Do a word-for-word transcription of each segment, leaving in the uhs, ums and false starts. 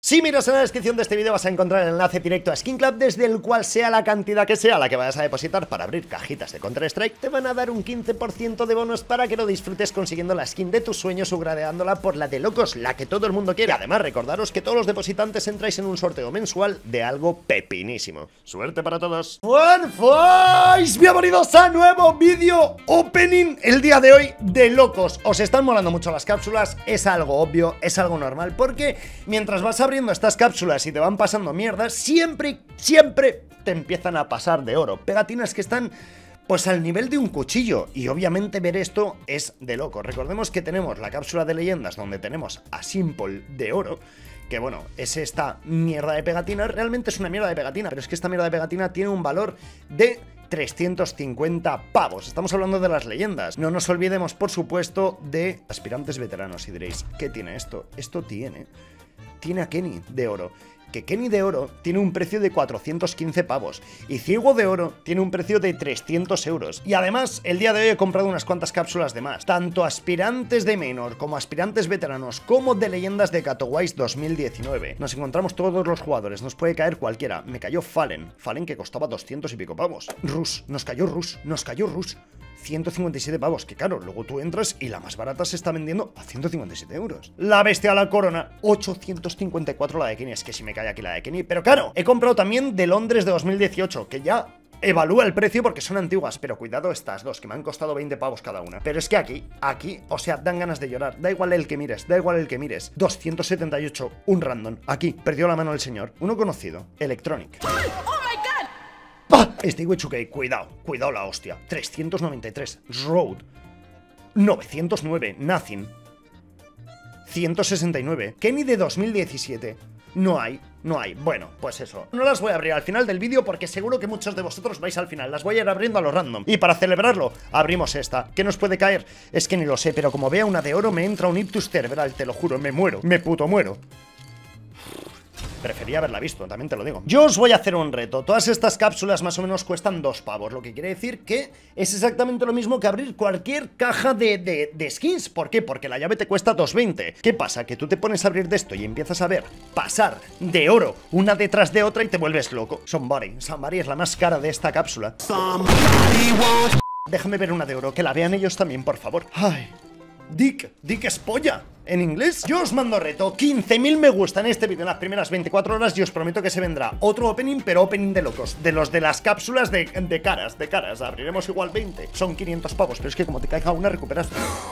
Si miras en la descripción de este vídeo vas a encontrar el enlace directo a Skin Club, desde el cual sea la cantidad que sea la que vayas a depositar para abrir cajitas de Counter-Strike, te van a dar un quince por ciento de bonos para que lo disfrutes consiguiendo la skin de tus sueños o gradeándola por la de locos, la que todo el mundo quiere. Y además recordaros que todos los depositantes entráis en un sorteo mensual de algo pepinísimo. ¡Suerte para todos! ¡One Fight! Bienvenidos a nuevo vídeo opening el día de hoy de locos. Os están molando mucho las cápsulas, es algo obvio, es algo normal, porque mientras vas abriendo estas cápsulas y te van pasando mierdas, siempre, siempre te empiezan a pasar de oro. Pegatinas que están pues al nivel de un cuchillo, y obviamente ver esto es de loco. Recordemos que tenemos la cápsula de leyendas donde tenemos a Simple de oro, que bueno, es esta mierda de pegatina, realmente es una mierda de pegatina, pero es que esta mierda de pegatina tiene un valor de trescientos cincuenta pavos. Estamos hablando de las leyendas. No nos olvidemos, por supuesto, de aspirantes veteranos. Y diréis, ¿qué tiene esto? Esto tiene... Tiene a Kenny de oro, que Kenny de oro tiene un precio de cuatrocientos quince pavos y Ciego de oro tiene un precio de trescientos euros. Y además, el día de hoy he comprado unas cuantas cápsulas de más, tanto aspirantes de Menor como aspirantes veteranos, como de leyendas de Katowice dos mil diecinueve. Nos encontramos todos los jugadores, nos puede caer cualquiera. Me cayó Fallen, Fallen que costaba doscientos y pico pavos. Rush, nos cayó Rush, nos cayó Rush. ciento cincuenta y siete pavos, que claro, luego tú entras y la más barata se está vendiendo a ciento cincuenta y siete euros. La bestia a la corona, ochocientos cincuenta y cuatro la de Kenny, es que si me cae aquí la de Kenny. Pero claro, he comprado también de Londres de dos mil dieciocho, que ya evalúa el precio porque son antiguas, pero cuidado estas dos, que me han costado veinte pavos cada una. Pero es que aquí, aquí, o sea, dan ganas de llorar. Da igual el que mires, da igual el que mires. doscientos setenta y ocho, un random. Aquí, perdió la mano el señor. Uno conocido, Electronic. ¡Ah! Este Iwechuke, cuidado, cuidado la hostia. trescientos noventa y tres, Road. novecientos nueve, Nothing. ciento sesenta y nueve, Kenny de dos mil diecisiete. No hay, no hay. Bueno, pues eso. No las voy a abrir al final del vídeo porque seguro que muchos de vosotros vais al final. Las voy a ir abriendo a lo random. Y para celebrarlo, abrimos esta. ¿Qué nos puede caer? Es que ni lo sé, pero como vea una de oro me entra un ictus cerebral, te lo juro, me muero. Me puto muero. Prefería haberla visto, también te lo digo. Yo os voy a hacer un reto. Todas estas cápsulas más o menos cuestan dos pavos, lo que quiere decir que es exactamente lo mismo que abrir cualquier caja de, de, de skins. ¿Por qué? Porque la llave te cuesta dos veinte. ¿Qué pasa? Que tú te pones a abrir de esto y empiezas a ver pasar de oro una detrás de otra y te vuelves loco. Somebody, Somebody es la más cara de esta cápsula. Déjame ver una de oro, que la vean ellos también, por favor. Ay, Dick, Dick es polla. En inglés, yo os mando reto, quince mil me gusta en este vídeo en las primeras veinticuatro horas y os prometo que se vendrá otro opening, pero opening de locos, de los de las cápsulas de, de caras, de caras, abriremos igual veinte, son quinientos pavos, pero es que como te caiga una recuperas.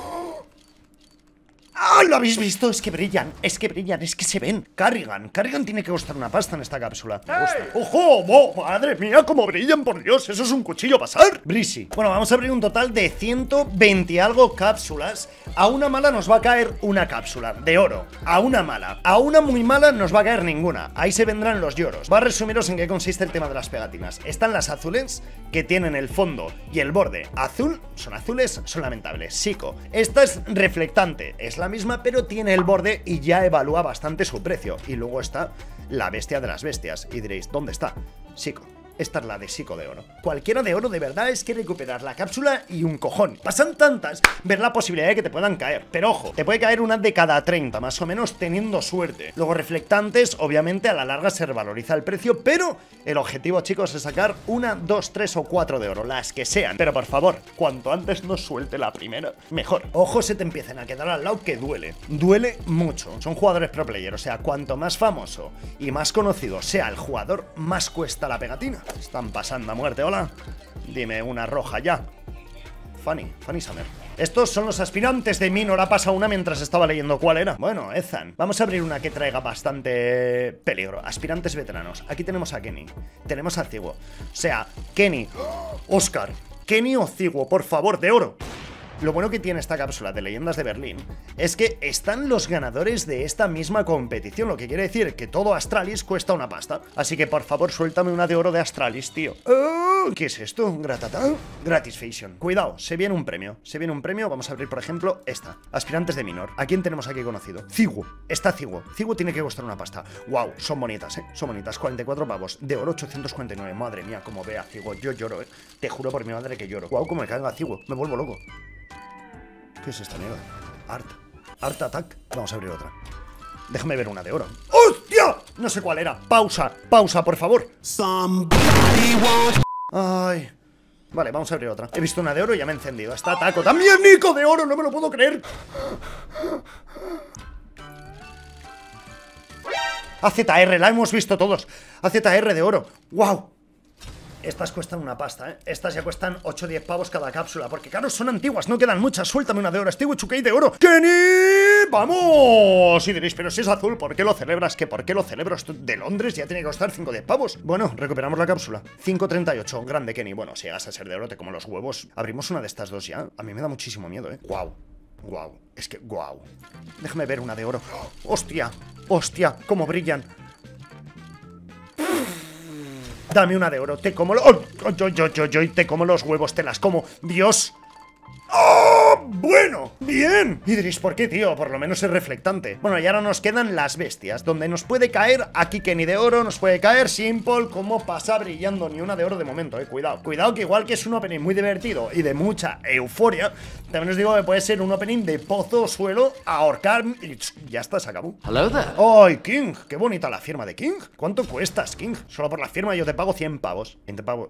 ¡Ah! ¿Lo habéis visto? Es que brillan, es que brillan, es que se ven. Carrigan, Carrigan tiene que costar una pasta en esta cápsula. Me gusta. ¡Ojo! ¡Oh, madre mía, cómo brillan, por Dios! ¡Eso es un cuchillo pasar! Brisi. Bueno, vamos a abrir un total de ciento veinte algo cápsulas. A una mala nos va a caer una cápsula de oro. A una mala. A una muy mala nos va a caer ninguna. Ahí se vendrán los lloros. Va a resumiros en qué consiste el tema de las pegatinas. Están las azules, que tienen el fondo y el borde azul. Son azules, son lamentables. Psico. Esta es reflectante. Es la misma, pero tiene el borde y ya evalúa bastante su precio. Y luego está la bestia de las bestias. Y diréis, ¿dónde está? Psico. Esta es la de Psico de oro. Cualquiera de oro de verdad es que recuperar la cápsula y un cojón. Pasan tantas, ver la posibilidad de que te puedan caer. Pero ojo, te puede caer una de cada treinta, más o menos teniendo suerte. Luego reflectantes, obviamente a la larga se revaloriza el precio, pero el objetivo, chicos, es sacar una, dos, tres o cuatro de oro, las que sean. Pero por favor, cuanto antes nos suelte la primera, mejor. Ojo, se te empiecen a quedar al lado, que duele. Duele mucho. Son jugadores pro player, o sea, cuanto más famoso y más conocido sea el jugador, más cuesta la pegatina. Están pasando a muerte, hola. Dime una roja ya. Fanny, Fanny Summer. Estos son los aspirantes de Minor. Ha pasado una mientras estaba leyendo cuál era. Bueno, Ethan. Vamos a abrir una que traiga bastante peligro. Aspirantes veteranos. Aquí tenemos a Kenny. Tenemos a Cigo. O sea, Kenny, Oscar, Kenny o Cigo, por favor, de oro. Lo bueno que tiene esta cápsula de leyendas de Berlín es que están los ganadores de esta misma competición, lo que quiere decir que todo Astralis cuesta una pasta. Así que por favor suéltame una de oro de Astralis, tío. Oh, ¿qué es esto? ¿Gratata? Gratisfaction. Cuidado, se viene un premio. Se viene un premio, vamos a abrir por ejemplo esta. Aspirantes de Minor. ¿A quién tenemos aquí conocido? Cigo. Está Cigo. Cigo tiene que costar una pasta. Wow, son bonitas, eh. Son bonitas. cuarenta y cuatro pavos. De oro ochocientos cuarenta y nueve. Madre mía, como vea Cigo. Yo lloro, eh. Te juro por mi madre que lloro. Wow, como me caiga Cigo. Me vuelvo loco. ¿Qué es esta mierda? Art. Art Attack. Vamos a abrir otra. Déjame ver una de oro. ¡Hostia! No sé cuál era. Pausa, pausa, por favor. Ay. Vale, vamos a abrir otra. He visto una de oro y ya me he encendido. Está Taco. ¡También Nico de oro! ¡No me lo puedo creer! A Z R, la hemos visto todos. A Z R de oro. ¡Wow! Estas cuestan una pasta, ¿eh? Estas ya cuestan ocho o diez pavos cada cápsula. Porque, claro, son antiguas, no quedan muchas. Suéltame una de oro. Estoy Chukei de oro. ¡Kenny! ¡Vamos! Y diréis, pero si es azul, ¿por qué lo celebras? ¿Qué? ¿Por qué lo celebro? Esto de Londres ya tiene que costar cinco o diez pavos. Bueno, recuperamos la cápsula. cinco treinta y ocho. Grande, Kenny. Bueno, si llegas a ser de oro, te como los huevos. Abrimos una de estas dos ya. A mí me da muchísimo miedo, ¿eh? ¡Guau! ¡Guau! Es que, guau. Déjame ver una de oro. ¡Hostia! ¡Hostia! ¡Cómo brillan! Dame una de oro, te como los... Oh, yo, yo, yo, yo, te como los huevos, te las como. ¡Dios! ¡Oh! Bueno, bien. Y diréis, ¿por qué, tío? Por lo menos es reflectante. Bueno, y ahora nos quedan las bestias, donde nos puede caer aquí Kenny de oro, nos puede caer Simple, como pasa brillando, ni una de oro de momento, eh, cuidado. Cuidado que igual que es un opening muy divertido y de mucha euforia, también os digo que puede ser un opening de pozo, suelo, ahorcar y ya está, se acabó. Hello there. ¡Ay, King! ¡Qué bonita la firma de King! ¿Cuánto cuestas, King? Solo por la firma yo te pago cien pavos. veinte pavos.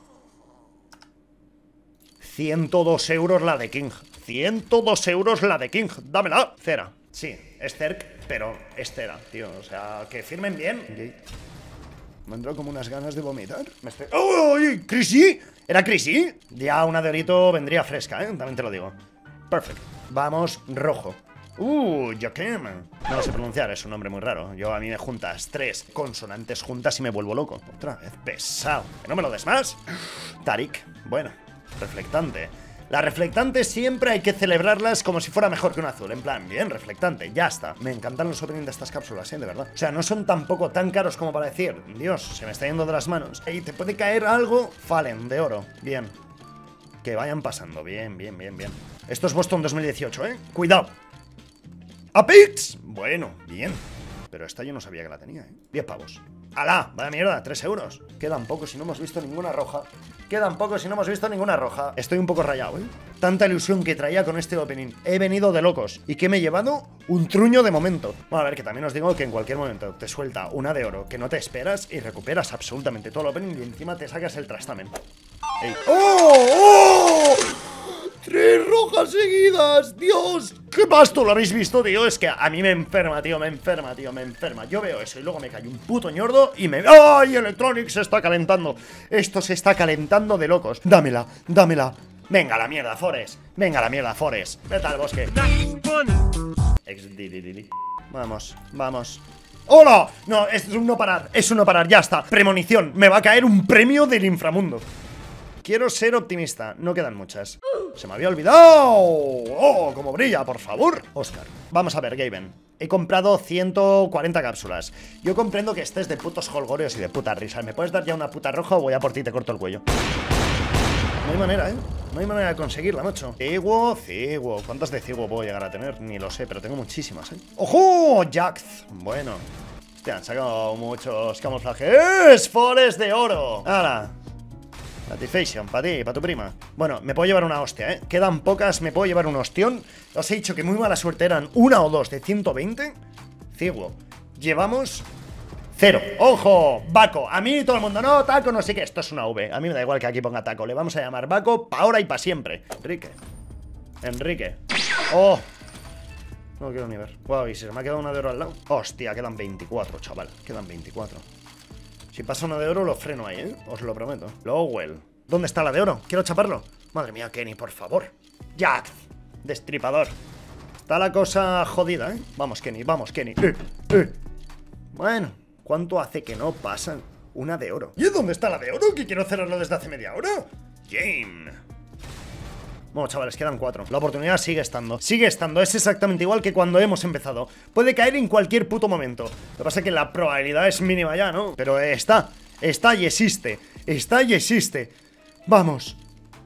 ciento dos euros la de King. ciento dos euros la de King. Dámela. Cera. Sí, es Cerc, pero es cera, tío. O sea, que firmen bien. Okay. Me han entrado como unas ganas de vomitar. Me estoy... ¡Oh! ¿Chrissy? ¿Era Chrissy? Ya una de orito vendría fresca, ¿eh? También te lo digo. Perfecto. Vamos, rojo. Uh, Joaquim. No sé pronunciar, es un nombre muy raro. Yo a mí me juntas tres consonantes juntas y me vuelvo loco. Otra vez, pesado. ¿Que no me lo des más? Tarik. Bueno. Reflectante. Las reflectantes siempre hay que celebrarlas como si fuera mejor que un azul. En plan, bien, reflectante, ya está. Me encantan los openings de estas cápsulas, ¿eh? De verdad. O sea, no son tampoco tan caros como para decir, Dios, se me está yendo de las manos. Y te puede caer algo, Fallen, de oro. Bien. Que vayan pasando, bien, bien, bien, bien. Esto es Boston dos mil dieciocho, ¿eh? Cuidado. ¡Apix! Bueno, bien. Pero esta yo no sabía que la tenía, ¿eh? diez pavos. ¡Alá! Vaya mierda, tres euros. Quedan pocos si no hemos visto ninguna roja. Quedan pocos si no hemos visto ninguna roja. Estoy un poco rayado, ¿eh? Tanta ilusión que traía con este opening. He venido de locos. ¿Y qué me he llevado? Un truño de momento. Bueno, a ver, que también os digo que en cualquier momento te suelta una de oro que no te esperas y recuperas absolutamente todo el opening y encima te sacas el trastamen. ¡Ey! ¡Oh! ¡Oh! ¡Tres rojas seguidas! ¡Dios! ¿Qué pasto lo habéis visto, tío? Es que a mí me enferma, tío, me enferma, tío, me enferma. Yo veo eso y luego me cae un puto ñordo y me... ¡Ay! Electronic se está calentando. Esto se está calentando de locos. Dámela, dámela. Venga a la mierda, Forest. Venga a la mierda, Forest. Vete al bosque. Vamos, vamos. ¡Hola! No, es un no parar, es un no parar, ya está. Premonición, me va a caer un premio del inframundo. Quiero ser optimista, no quedan muchas. Se me había olvidado. ¡Oh! ¡Cómo brilla, por favor! Oscar. Vamos a ver, Gaben. He comprado ciento cuarenta cápsulas. Yo comprendo que estés de putos holgoreos y de puta risa. ¿Me puedes dar ya una puta roja o voy a por ti y te corto el cuello? No hay manera, ¿eh? No hay manera de conseguirla, macho. Ciguo, Ciguo. ¿Cuántas de Ciguo puedo llegar a tener? Ni lo sé, pero tengo muchísimas, ¿eh? ¡Ojo! Jax. Bueno. Hostia, han sacado muchos camuflajes. ¡Forest de oro! ¡Hala! Satisfaction, para ti, para tu prima. Bueno, me puedo llevar una hostia, ¿eh? Quedan pocas, me puedo llevar un ostión. Os he dicho que muy mala suerte eran una o dos de ciento veinte. Ciguo. Llevamos cero. ¡Ojo! Baco. A mí todo el mundo, no, Taco, no sé qué. Esto es una V. A mí me da igual que aquí ponga Taco. Le vamos a llamar Baco pa' ahora y pa' siempre. Enrique. Enrique. ¡Oh! No quiero ni ver. Wow, y se me ha quedado una de oro al lado. Hostia, quedan veinticuatro, chaval. Quedan veinticuatro. Si pasa una de oro, lo freno ahí, ¿eh? Os lo prometo. Lowell. ¿Dónde está la de oro? Quiero chaparlo. Madre mía, Kenny, por favor. Jack. Destripador. Está la cosa jodida, ¿eh? Vamos, Kenny, vamos, Kenny. Eh, eh. Bueno, ¿cuánto hace que no pasa una de oro? ¿Y dónde está la de oro? Que quiero cerrarlo desde hace media hora. Jane. Bueno, chavales, quedan cuatro. La oportunidad sigue estando. Sigue estando. Es exactamente igual que cuando hemos empezado. Puede caer en cualquier puto momento. Lo que pasa es que la probabilidad es mínima ya, ¿no? Pero está. Está y existe. Está y existe. Vamos.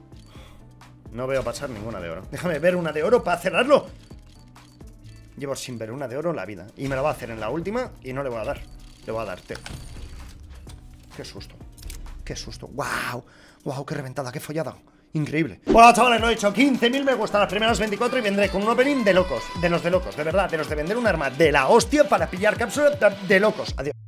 No veo pasar ninguna de oro. Déjame ver una de oro para cerrarlo. Llevo sin ver una de oro la vida. Y me la va a hacer en la última y no le voy a dar. Le voy a dar té. Qué susto. Qué susto. ¡Wow! ¡Wow! ¡Qué reventada! ¡Qué follada! Increíble. Bueno, chavales, lo he hecho. quince mil me gustan las primeras veinticuatro y vendré con un opening de locos. De los de locos, de verdad. De los de vender un arma de la hostia para pillar cápsulas de locos. Adiós.